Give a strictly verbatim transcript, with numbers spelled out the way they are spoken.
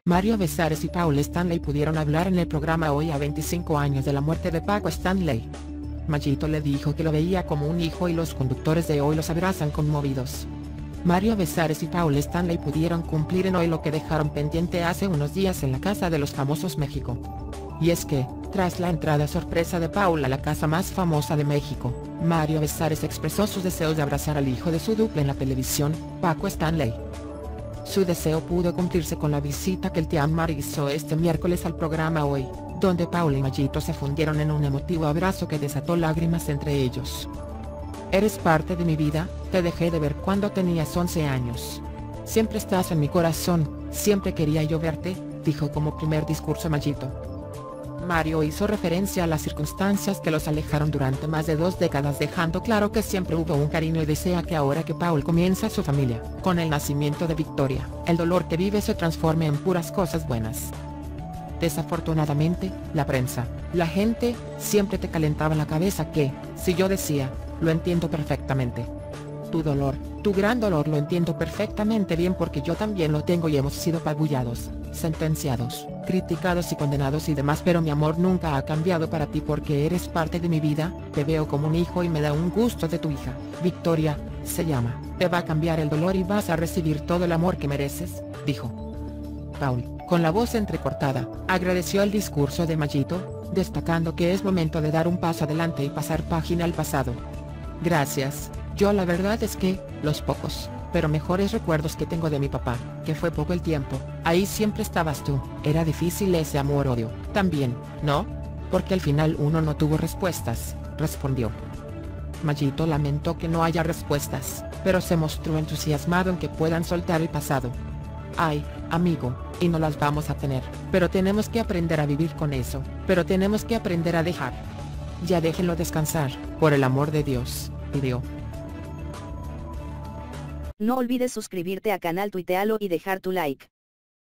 Mario Besares y Paul Stanley pudieron hablar en el programa Hoy a veinticinco años de la muerte de Paco Stanley. Mayito le dijo que lo veía como un hijo y los conductores de Hoy los abrazan conmovidos. Mario Besares y Paul Stanley pudieron cumplir en Hoy lo que dejaron pendiente hace unos días en la Casa de los Famosos México. Y es que, tras la entrada sorpresa de Paul a la casa más famosa de México, Mario Besares expresó sus deseos de abrazar al hijo de su dupla en la televisión, Paco Stanley. Su deseo pudo cumplirse con la visita que el Tiamar hizo este miércoles al programa Hoy, donde Paul y Mayito se fundieron en un emotivo abrazo que desató lágrimas entre ellos. Eres parte de mi vida, te dejé de ver cuando tenías once años. Siempre estás en mi corazón, siempre quería yo verte, dijo como primer discurso Mayito. Mario hizo referencia a las circunstancias que los alejaron durante más de dos décadas, dejando claro que siempre hubo un cariño y desea que ahora que Paul comienza su familia, con el nacimiento de Victoria, el dolor que vive se transforme en puras cosas buenas. Desafortunadamente, la prensa, la gente, siempre te calentaba la cabeza que, si yo decía, lo entiendo perfectamente. Tu dolor, tu gran dolor lo entiendo perfectamente bien porque yo también lo tengo y hemos sido apabullados, sentenciados, criticados y condenados y demás, pero mi amor nunca ha cambiado para ti porque eres parte de mi vida, te veo como un hijo y me da un gusto de tu hija, Victoria, se llama, te va a cambiar el dolor y vas a recibir todo el amor que mereces, dijo. Paul, con la voz entrecortada, agradeció el discurso de Mayito, destacando que es momento de dar un paso adelante y pasar página al pasado. Gracias. Yo la verdad es que, los pocos, pero mejores recuerdos que tengo de mi papá, que fue poco el tiempo, ahí siempre estabas tú, era difícil ese amor-odio, también, ¿no? Porque al final uno no tuvo respuestas, respondió. Mayito lamentó que no haya respuestas, pero se mostró entusiasmado en que puedan soltar el pasado. Ay, amigo, y no las vamos a tener, pero tenemos que aprender a vivir con eso, pero tenemos que aprender a dejar. Ya déjenlo descansar, por el amor de Dios, pidió. No olvides suscribirte a canal Tuitealo y dejar tu like.